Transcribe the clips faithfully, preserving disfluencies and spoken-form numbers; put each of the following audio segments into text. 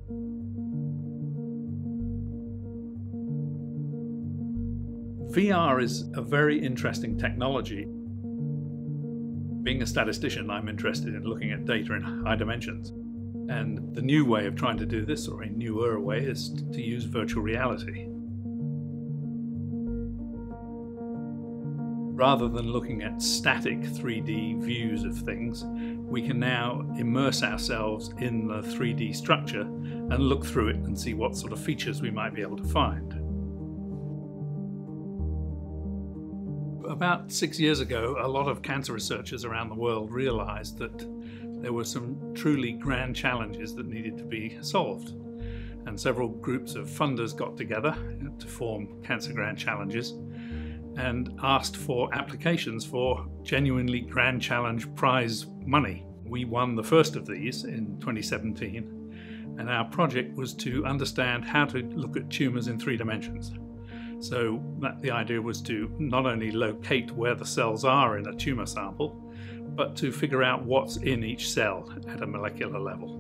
V R is a very interesting technology. Being a statistician, I'm interested in looking at data in high dimensions. And the new way of trying to do this, or a newer way, is to use virtual reality. Rather than looking at static three D views of things, we can now immerse ourselves in the three D structure and look through it and see what sort of features we might be able to find. About six years ago, a lot of cancer researchers around the world realized that there were some truly grand challenges that needed to be solved. And several groups of funders got together to form Cancer Grand Challenges and asked for applications for genuinely Grand Challenge prize money. We won the first of these in twenty seventeen, and our project was to understand how to look at tumors in three dimensions. So that the idea was to not only locate where the cells are in a tumor sample, but to figure out what's in each cell at a molecular level.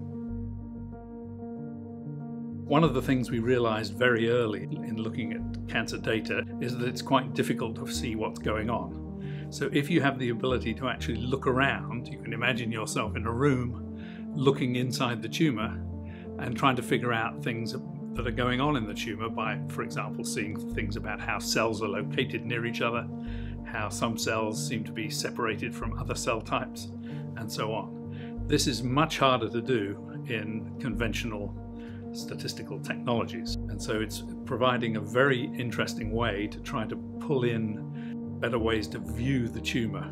One of the things we realized very early in looking at cancer data is that it's quite difficult to see what's going on. So if you have the ability to actually look around, you can imagine yourself in a room looking inside the tumor and trying to figure out things that are going on in the tumor by, for example, seeing things about how cells are located near each other, how some cells seem to be separated from other cell types, and so on. This is much harder to do in conventional statistical technologies, and so it's providing a very interesting way to try to pull in better ways to view the tumor.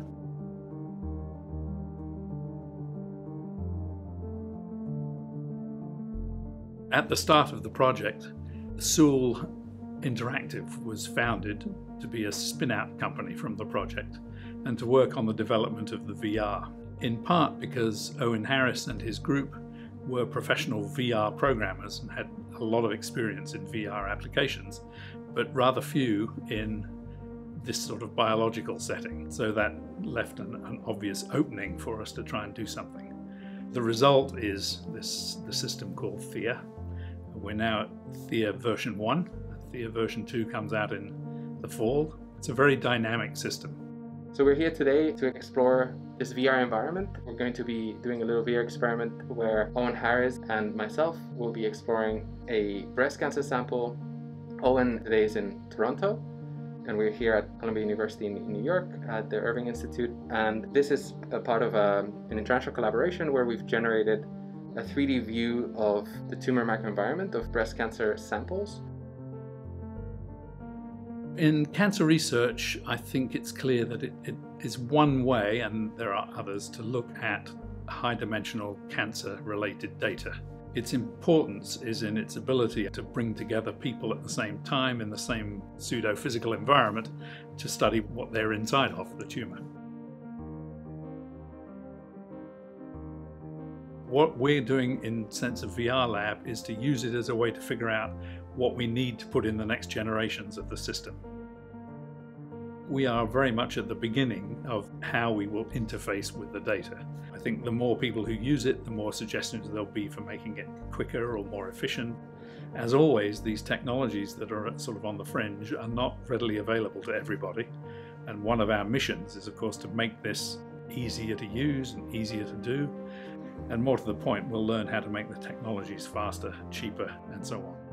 At the start of the project, Sool Interactive was founded to be a spin-out company from the project and to work on the development of the V R, in part because Owen Harris and his group were professional V R programmers and had a lot of experience in V R applications, but rather few in this sort of biological setting. So that left an, an obvious opening for us to try and do something. The result is this the system called Thea. We're now at Thea version one. Thea version two comes out in the fall. It's a very dynamic system. So we're here today to explore this V R environment. We're going to be doing a little V R experiment where Owen Harris and myself will be exploring a breast cancer sample. Owen today is in Toronto, and we're here at Columbia University in New York at the Irving Institute. And this is a part of a, an international collaboration where we've generated a three D view of the tumor microenvironment of breast cancer samples. In cancer research, I think it's clear that it, it is one way, and there are others, to look at high-dimensional cancer-related data. Its importance is in its ability to bring together people at the same time in the same pseudo-physical environment to study what they're inside of, the tumor. What we're doing in Sensor V R Lab is to use it as a way to figure out what we need to put in the next generations of the system. We are very much at the beginning of how we will interface with the data. I think the more people who use it, the more suggestions there'll be for making it quicker or more efficient. As always, these technologies that are sort of on the fringe are not readily available to everybody. And one of our missions is, of course, to make this easier to use and easier to do. And more to the point, we'll learn how to make the technologies faster, cheaper, and so on.